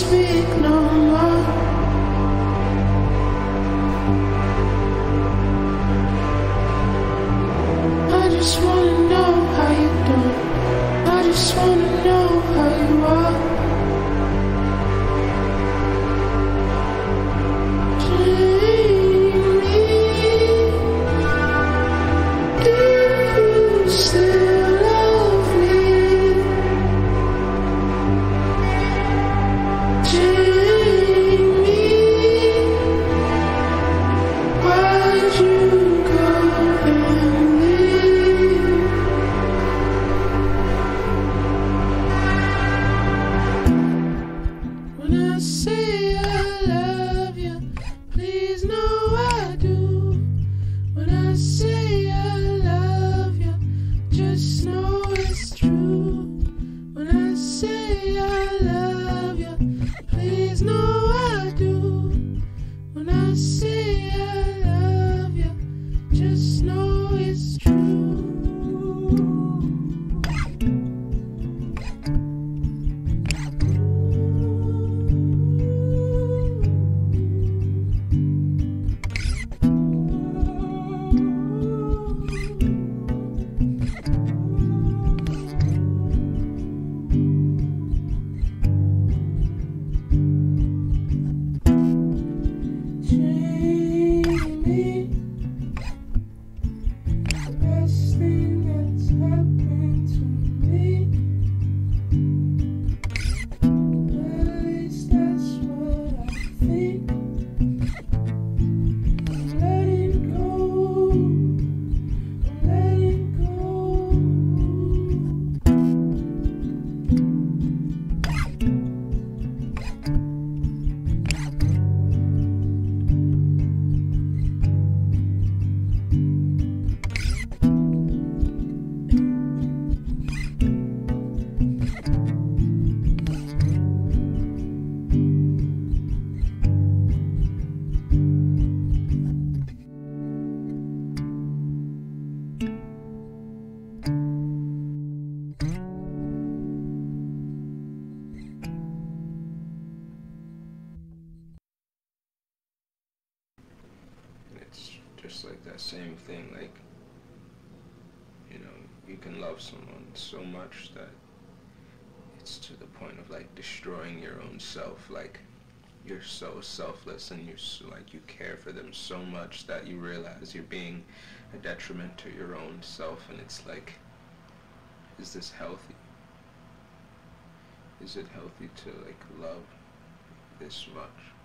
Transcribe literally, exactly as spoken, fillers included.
speak no more. I just wanna know how you doing. I just wanna know how you are. Just like that same thing, like, you know, you can love someone so much that it's to the point of like destroying your own self. Like, you're so selfless and you're so, like, you care for them so much that you realize you're being a detriment to your own self. And it's like, is this healthy? Is it healthy to like love this much?